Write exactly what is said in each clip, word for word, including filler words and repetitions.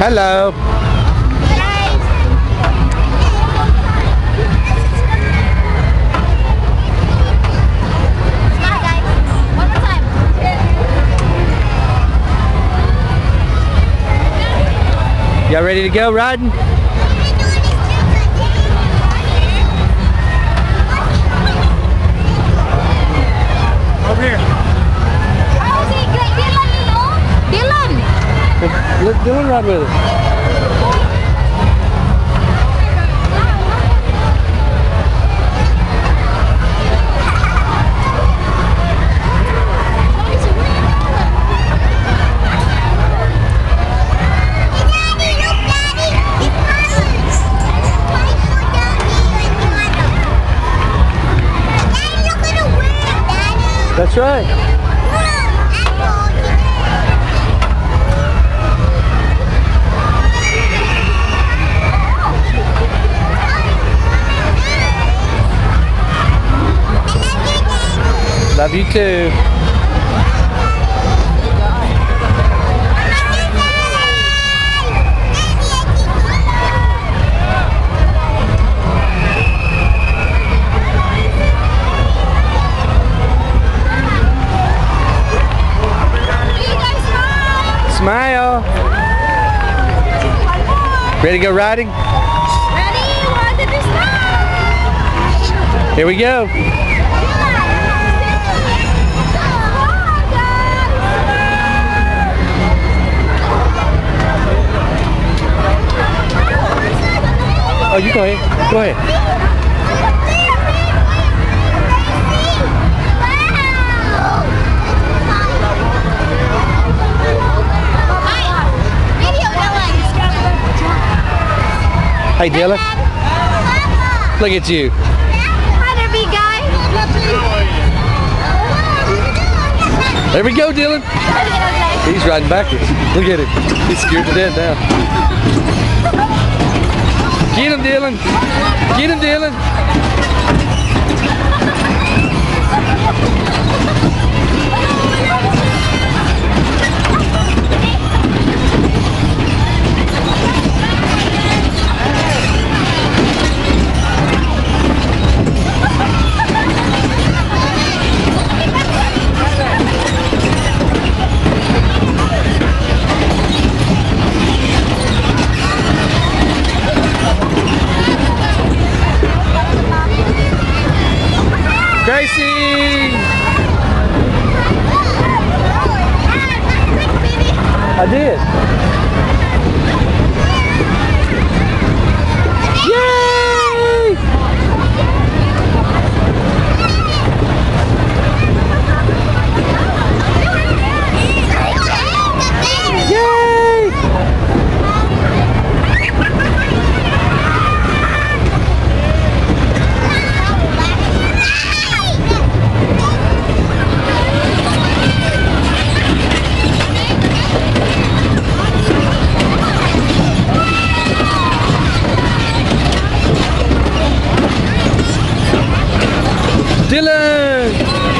Hello. Y'all ready to go riding? Over here. Dylan! Let Dylan ride with us. That's right. Love you too. Smile. Ready to go riding? Ready? One, two, three, start! Here we go. Oh, you go ahead. Go ahead. Hey Dylan, look at you. Hi there, big guy. There we go, Dylan. He's riding backwards. Look at him. He's scared to death now. Get him, Dylan. Get him, Dylan. Gracie! I did. Yay! Yay! Dylan!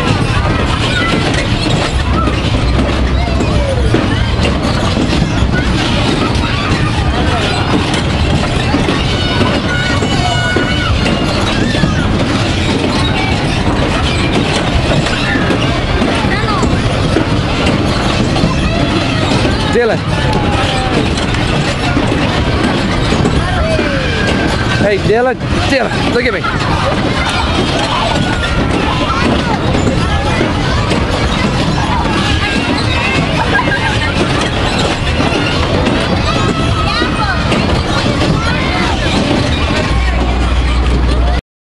Dylan! Hey Dylan! Dylan! Look at me!